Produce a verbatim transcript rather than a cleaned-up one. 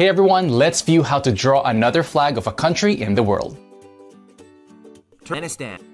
Hey everyone, let's view how to draw another flag of a country in the world. Turkmenistan.